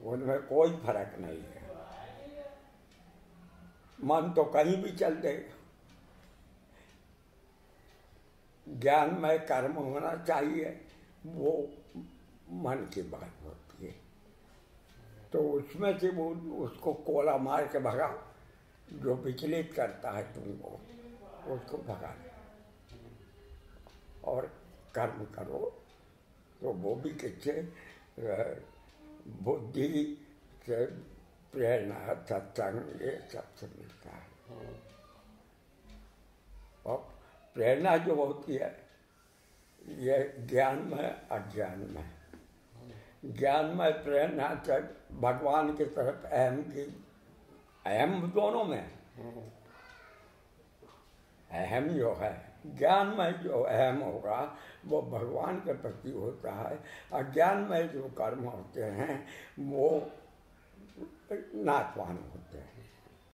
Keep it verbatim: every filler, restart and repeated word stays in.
उनमें कोई फर्क नहीं है। मन तो कहीं भी चल देगा। ज्ञान में कर्म होना चाहिए, वो मन की बात होती है। तो उसमें से वो उसको कोला मार के भगा, जो विचलित करता है तुमको उसको भगा दे और कर्म करो। तो वो भी किससे? बुद्धि से, प्रेरणा, सत्संग, ये सब से मिलता है। और प्रेरणा जो होती है ये ज्ञान में अज्ञान में। ज्ञान में प्रेरणा से भगवान की तरफ अहम की, अहम दोनों में अहम जो है, ज्ञान में जो अहम होगा वो भगवान के प्रति होता है। अज्ञान में जो कर्म होते हैं वो नाशवान होते हैं।